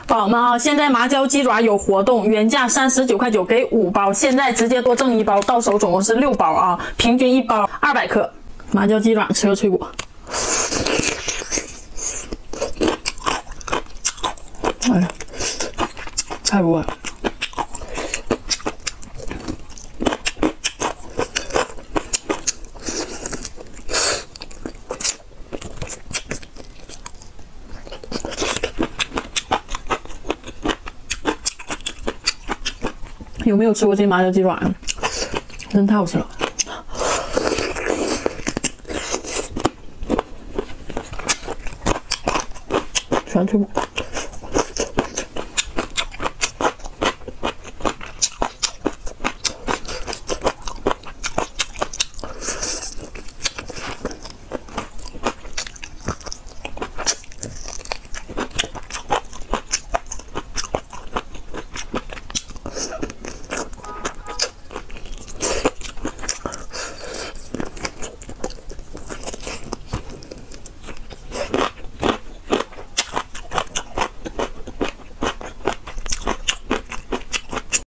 宝宝们啊，现在麻椒鸡爪有活动，原价39.9块给5包，现在直接多挣1包，到手总共是6包啊，平均1包200克。麻椒鸡爪吃个脆果，哎呀，太不错了。 有没有吃过这麻椒鸡爪呀？真太好吃了！喜欢脆果。